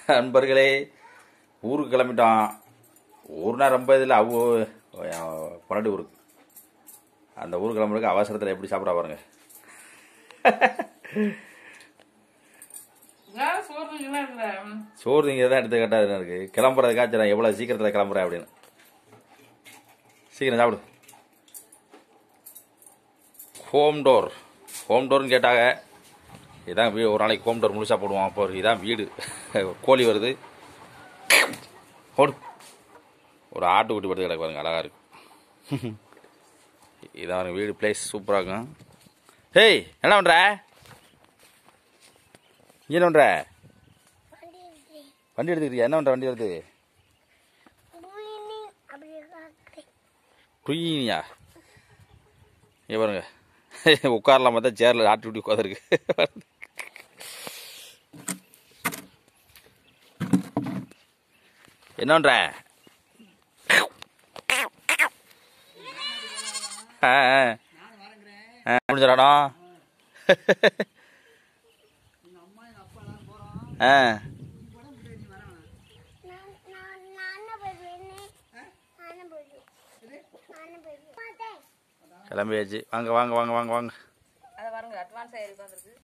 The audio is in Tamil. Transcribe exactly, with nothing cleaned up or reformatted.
நண்பர்களே ஊருக்கு கிளம்பிட்டோம். ஊர்னா ரொம்ப இதில் அவ்வளோ பன்னெண்டு ஊருக்கு அந்த ஊருக்கு கிளம்புறதுக்கு அவசரத்தில் எப்படி சாப்பிட்றா பாருங்க. சோறு நீங்கள் தான் எடுத்து கேட்டால் இருக்கு கிளம்புறதுக்காச்சும் நான் எவ்வளோ சீக்கிரத்தில் கிளம்புறேன் அப்படின்னு. சீக்கிரம் சாப்பிடு. ஹோம் டோர் ஹோம் டோர்னு கேட்டாங்க. இதான் வீ ஒரு நாளைக்கு ஹோம் டோர் முழுசாக போடுவோம். அப்போ இதான் வீடு. கோழி வருது. ஓடு. ஒரு ஆட்டுக்குட்டி படுத்து கிடக்கு பாருங்க, அழகாக இருக்கு. இதான் வீடு. பிளேஸ் சூப்பராக இருக்கும். ஹேய், என்ன பண்ணுற? நீ என்ன பண்ணுற? வண்டி எடுத்துக்கிறியா? என்ன பண்ணுற வண்டி எடுத்து? குயினியா? இங்கே பாருங்க, உட்காரலாம் பார்த்தா சேரில் ஆட்டுக்குட்டி உட்காந்துருக்கு. என்ன பண்ற? முடிஞ்சிடாடா. கிளம்பியாச்சு. வாங்க வாங்க வாங்க வாங்க வாங்க.